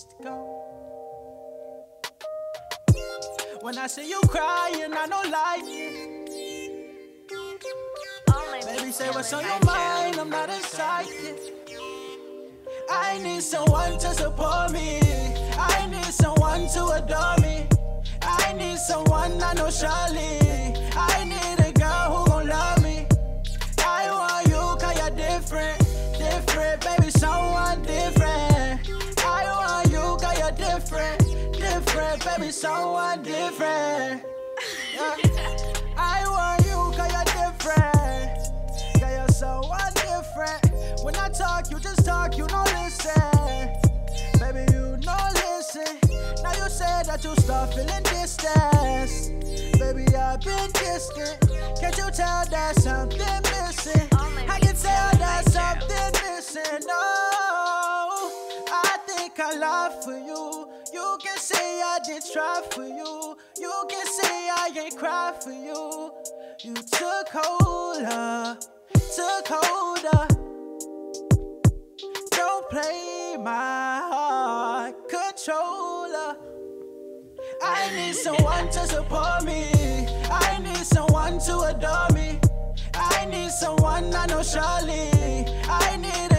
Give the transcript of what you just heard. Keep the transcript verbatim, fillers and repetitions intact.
to go. When I see you crying, I don't like it. Baby, say what's on your mind, I'm not a psychic. I need someone to support me. I need someone to adore me. I need someone I know surely. I need a girl who gon' love me. I want you cause you're different. Different, baby, someone different. I want you cause you're different. Different, baby, someone different. Yeah. I want you cause you're different. Cause you're someone different. When I talk, you just talk, you don't listen. Baby, you don't listen. Now you said that you start feeling distance. Baby, I've been distant. Can't you tell that something missing? I can tell that something missing. No, I think I lie for you. You can say I did try for you. You can say I ain't cry for you. You took holder, took holder. Don't play my heart controller. I need someone to support me. I need someone to adore me. I need someone I know surely. I need